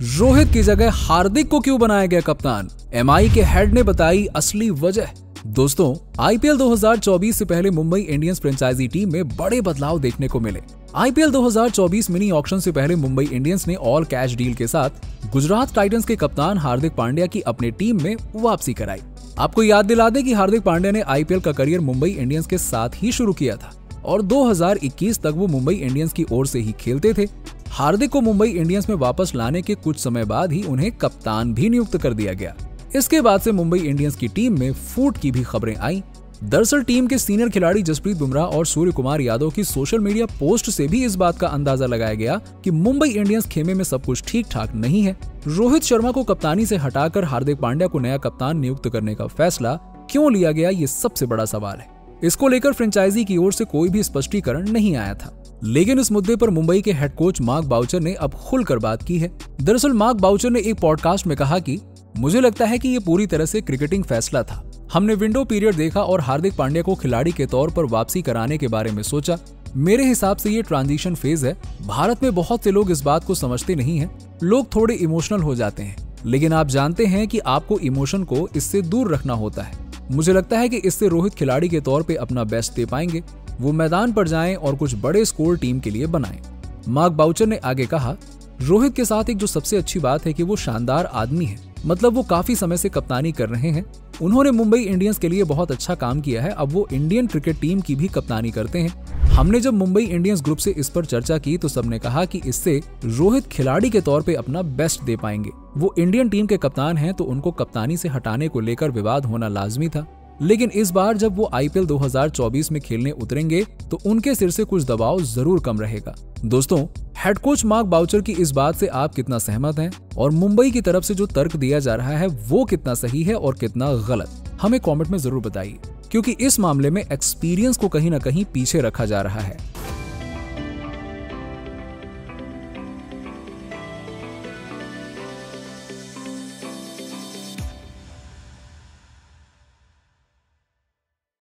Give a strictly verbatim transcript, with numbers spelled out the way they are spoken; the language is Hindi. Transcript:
रोहित की जगह हार्दिक को क्यों बनाया गया कप्तान? एमआई के हेड ने बताई असली वजह। दोस्तों, आईपीएल दो हज़ार चौबीस से पहले मुंबई इंडियंस फ्रेंचाइजी टीम में बड़े बदलाव देखने को मिले। आईपीएल दो हज़ार चौबीस मिनी ऑक्शन से पहले मुंबई इंडियंस ने ऑल कैश डील के साथ गुजरात टाइटंस के कप्तान हार्दिक पांड्या की अपनी टीम में वापसी कराई। आपको याद दिला दें कि हार्दिक पांड्या ने आईपीएल का करियर मुंबई इंडियंस के साथ ही शुरू किया था और दो हज़ार इक्कीस तक वो मुंबई इंडियंस की ओर से ही खेलते थे। हार्दिक को मुंबई इंडियंस में वापस लाने के कुछ समय बाद ही उन्हें कप्तान भी नियुक्त कर दिया गया। इसके बाद से मुंबई इंडियंस की टीम में फूट की भी खबरें आईं। दरअसल टीम के सीनियर खिलाड़ी जसप्रीत बुमराह और सूर्य कुमार यादव की सोशल मीडिया पोस्ट से भी इस बात का अंदाजा लगाया गया कि मुंबई इंडियंस खेमे में सब कुछ ठीक ठाक नहीं है। रोहित शर्मा को कप्तानी से हटाकर हार्दिक पांड्या को नया कप्तान नियुक्त करने का फैसला क्यों लिया गया, ये सबसे बड़ा सवाल है। इसको लेकर फ्रेंचाइजी की ओर से कोई भी स्पष्टीकरण नहीं आया था, लेकिन इस मुद्दे पर मुंबई के हेड कोच मार्क बाउचर ने अब खुलकर बात की है। दरअसल मार्क बाउचर ने एक पॉडकास्ट में कहा कि मुझे लगता है कि ये पूरी तरह से क्रिकेटिंग फैसला था। हमने विंडो पीरियड देखा और हार्दिक पांड्या को खिलाड़ी के तौर पर वापसी कराने के बारे में सोचा। मेरे हिसाब से ये ट्रांजिशन फेज है। भारत में बहुत से लोग इस बात को समझते नहीं हैं। लोग थोड़े इमोशनल हो जाते हैं, लेकिन आप जानते हैं कि आपको इमोशन को इससे दूर रखना होता है। मुझे लगता है कि इससे रोहित खिलाड़ी के तौर पे अपना बेस्ट दे पाएंगे। वो मैदान पर जाएं और कुछ बड़े स्कोर टीम के लिए बनाएं। मार्क बाउचर ने आगे कहा, रोहित के साथ एक जो सबसे अच्छी बात है कि वो शानदार आदमी है। मतलब वो काफी समय से कप्तानी कर रहे हैं। उन्होंने मुंबई इंडियंस के लिए बहुत अच्छा काम किया है। अब वो इंडियन क्रिकेट टीम की भी कप्तानी करते हैं। हमने जब मुंबई इंडियंस ग्रुप से इस पर चर्चा की तो सबने कहा कि इससे रोहित खिलाड़ी के तौर पे अपना बेस्ट दे पाएंगे। वो इंडियन टीम के कप्तान हैं तो उनको कप्तानी से हटाने को लेकर विवाद होना लाजमी था। लेकिन इस बार जब वो आईपीएल दो हज़ार चौबीस में खेलने उतरेंगे तो उनके सिर से कुछ दबाव जरूर कम रहेगा। दोस्तों, हेड कोच मार्क बाउचर की इस बात से आप कितना सहमत हैं और मुंबई की तरफ से जो तर्क दिया जा रहा है वो कितना सही है और कितना गलत, हमें कमेंट में जरूर बताइए, क्योंकि इस मामले में एक्सपीरियंस को कहीं ना कहीं पीछे रखा जा रहा है।